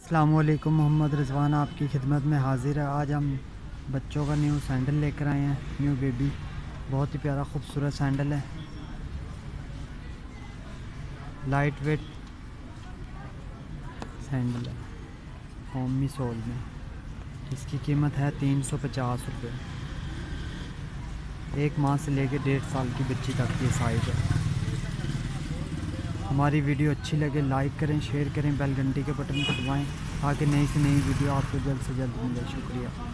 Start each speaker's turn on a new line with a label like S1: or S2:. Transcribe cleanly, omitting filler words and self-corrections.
S1: अस्सलामुअलैकुम। मोहम्मद रिजवान आपकी खिदमत में हाज़िर है। आज हम बच्चों का न्यू सैंडल लेकर आए हैं, न्यू बेबी। बहुत ही प्यारा खूबसूरत सैंडल है, लाइट वेट सैंडल है, फोमी सोल में। इसकी कीमत है 350 रुपये। 1 माह से लेकर 1.5 साल की बच्ची तक ये साइज़ है। हमारी वीडियो अच्छी लगे लाइक करें, शेयर करें, बेल घंटी के बटन को दबाएं ताकि नई से नई वीडियो आपको जल्द से जल्द मिले। शुक्रिया।